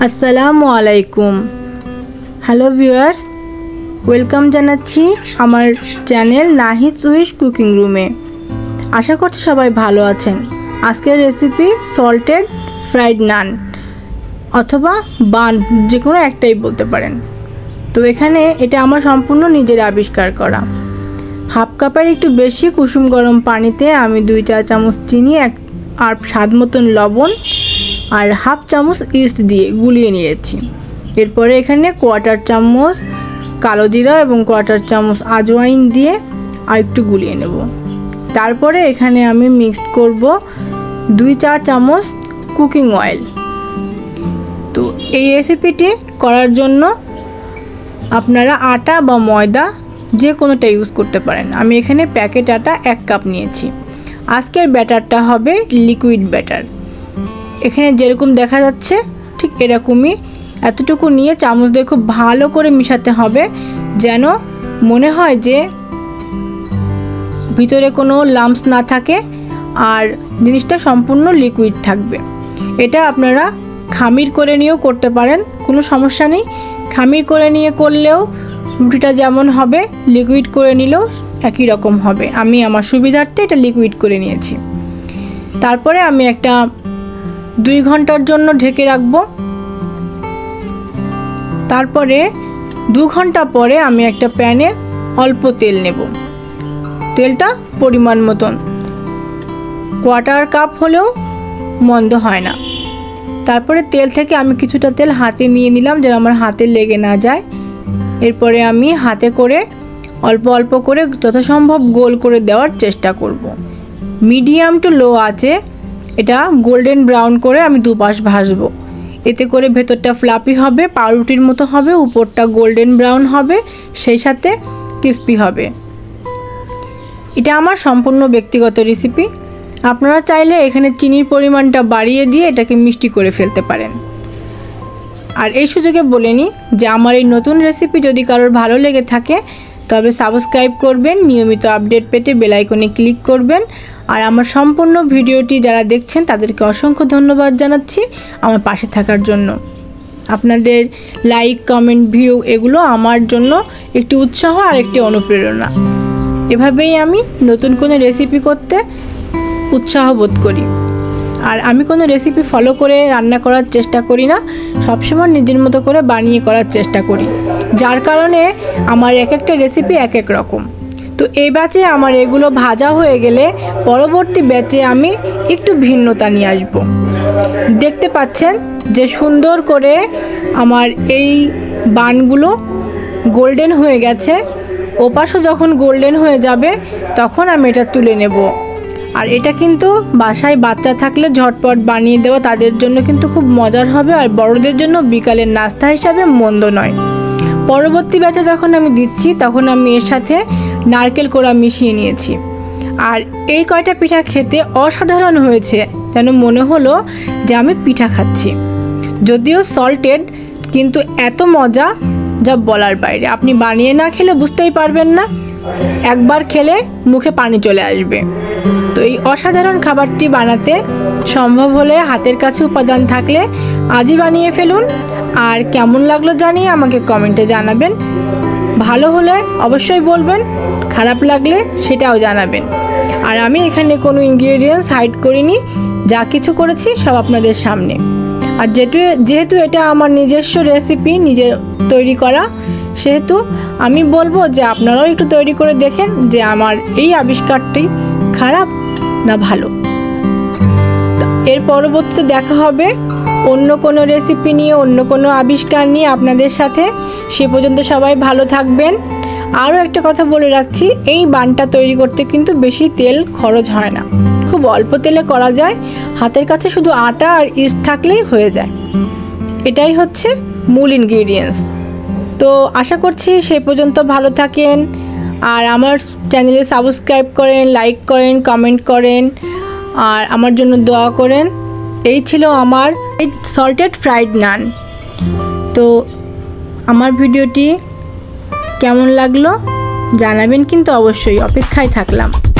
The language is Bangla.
আসসালামু আলাইকুম। হ্যালো ভিউয়ার্স, ওয়েলকাম জানাচ্ছি আমার চ্যানেল নাহিদ সুইস কুকিং রুমে। আশা করছি সবাই ভালো আছেন। আজকের রেসিপি সল্টেড ফ্রাইড নান অথবা বান, যে কোনো একটাই বলতে পারেন। তো এখানে এটা আমার সম্পূর্ণ নিজের আবিষ্কার করা। হাফ কাপের একটু বেশি কুসুম গরম পানিতে আমি 2 চা চামচ চিনি আর স্বাদ মতন লবণ আর হাফ চামচ ইস্ট দিয়ে গুলিয়ে নিয়েছি। এরপরে এখানে 1/4 চামচ কালো জিরা এবং 1/4 চামচ আজোয়াইন দিয়ে আর একটু গুলিয়ে নেব। তারপরে এখানে আমি মিক্সড করব 2 চা চামচ কুকিং অয়েল। তো এই রেসিপিটি করার জন্য আপনারা আটা বা ময়দা যে কোনোটা ইউজ করতে পারেন। আমি এখানে প্যাকেট আটা 1 কাপ নিয়েছি। আজকের ব্যাটারটা হবে লিকুইড ব্যাটার। এখানে যেরকম দেখা যাচ্ছে ঠিক এরকমই এতটুকু নিয়ে চামচ দিয়ে খুব ভালো করে মিশাতে হবে, যেন মনে হয় যে ভিতরে কোনো লাম্পস না থাকে আর জিনিসটা সম্পূর্ণ লিকুইড থাকবে। এটা আপনারা খামির করে নিয়েও করতে পারেন, কোনো সমস্যা নেই। খামির করে নিয়ে করলেও রুটিটা যেমন হবে, লিকুইড করে নিলেও একই রকম হবে। আমি আমার সুবিধার্থে এটা লিকুইড করে নিয়েছি। তারপরে আমি একটা 2 ঘন্টার জন্য ঢেকে রাখবো। তারপরে 2 ঘন্টা পরে আমি একটা প্যানে অল্প তেল নেব। তেলটা পরিমাণ মতন, 1/4 কাপ হলেও মন্দ হয় না। তারপরে তেল থেকে আমি কিছুটা তেল হাতে নিয়ে নিলাম, যেন আমার হাতে লেগে না যায়। এরপরে আমি হাতে করে অল্প অল্প করে যথাসম্ভব গোল করে দেওয়ার চেষ্টা করব। মিডিয়াম টু লো আছে এটা গোল্ডেন ব্রাউন করে আমি দুপাশ ভাজবো। এতে করে ভেতরটা ফ্লাপি হবে, পাউরুটির মতো হবে, উপরটা গোল্ডেন ব্রাউন হবে, সেই সাথে ক্রিস্পি হবে। এটা আমার সম্পূর্ণ ব্যক্তিগত রেসিপি। আপনারা চাইলে এখানে চিনির পরিমাণটা বাড়িয়ে দিয়ে এটাকে মিষ্টি করে ফেলতে পারেন। আর এই সুযোগে বলে নিই যে আমার এই নতুন রেসিপি যদি কারোর ভালো লেগে থাকে তবে সাবস্ক্রাইব করবেন, নিয়মিত আপডেট পেতে বেল আইকনে ক্লিক করবেন। আর আমার সম্পূর্ণ ভিডিওটি যারা দেখছেন তাদেরকে অসংখ্য ধন্যবাদ জানাচ্ছি আমার পাশে থাকার জন্য। আপনাদের লাইক, কমেন্ট, ভিউ এগুলো আমার জন্য একটি উৎসাহ আর একটি অনুপ্রেরণা। এভাবেই আমি নতুন কোনো রেসিপি করতে উৎসাহ বোধ করি। আর আমি কোনো রেসিপি ফলো করে রান্না করার চেষ্টা করি না, সবসময় নিজের মতো করে বানিয়ে করার চেষ্টা করি, যার কারণে আমার এক একটা রেসিপি এক এক রকম। তো এই ব্যাচে আমার এগুলো ভাজা হয়ে গেলে পরবর্তী ব্যাচে আমি একটু ভিন্নতা নিয়ে আসব। দেখতে পাচ্ছেন যে সুন্দর করে আমার এই বানগুলো গোল্ডেন হয়ে গেছে। ওপাশও যখন গোল্ডেন হয়ে যাবে তখন আমি এটা তুলে নেব। আর এটা কিন্তু বাসায় বাচ্চা থাকলে ঝটপট বানিয়ে দেওয়া তাদের জন্য কিন্তু খুব মজার হবে, আর বড়দের জন্য বিকালের নাস্তা হিসাবে মন্দ নয়। পরবর্তী ব্যাচে যখন আমি দিচ্ছি তখন আমি এর সাথে নারকেল কোড়া মিশিয়ে নিয়েছি। আর এই কয়টা পিঠা খেতে অসাধারণ হয়েছে, যেন মনে হলো যে আমি পিঠা খাচ্ছি। যদিও সল্টেড, কিন্তু এত মজা যা বলার বাইরে। আপনি বানিয়ে না খেলে বুঝতেই পারবেন না, একবার খেলে মুখে পানি চলে আসবে। তো এই অসাধারণ খাবারটি বানাতে সম্ভব হলে হাতের কাছে উপাদান থাকলে আজই বানিয়ে ফেলুন। আর কেমন লাগলো জানিয়ে আমাকে কমেন্টে জানাবেন। ভালো হলে অবশ্যই বলবেন, খারাপ লাগলে সেটাও জানাবেন। আর আমি এখানে কোনো ইনগ্রেডিয়েন্টস হাইড করিনি, যা কিছু করেছি সব আপনাদের সামনে। আর যেহেতু এটা আমার নিজস্ব রেসিপি, নিজের তৈরি করা, সেহেতু আমি বলবো যে আপনারাও একটু তৈরি করে দেখেন যে আমার এই আবিষ্কারটি খারাপ না ভালো। এর পরবর্তীতে দেখা হবে অন্য কোনো রেসিপি নিয়ে, অন্য কোনো আবিষ্কার নিয়ে আপনাদের সাথে। সে পর্যন্ত সবাই ভালো থাকবেন। আরও একটা কথা বলে রাখছি, এই বানটা তৈরি করতে কিন্তু বেশি তেল খরচ হয় না, খুব অল্প তেলে করা যায়। হাতের কাছে শুধু আটা আর ইস্ট থাকলেই হয়ে যায়। এটাই হচ্ছে মূল ইনগ্রিডিয়েন্টস। তো আশা করছি সে পর্যন্ত ভালো থাকেন। আর আমার চ্যানেলে সাবস্ক্রাইব করেন, লাইক করেন, কমেন্ট করেন আর আমার জন্য দোয়া করেন। এই ছিল আমার সল্টেড ফ্রাইড নান। তো আমার ভিডিওটি কেমন লাগলো জানাবেন কিন্তু অবশ্যই, অপেক্ষায় থাকলাম।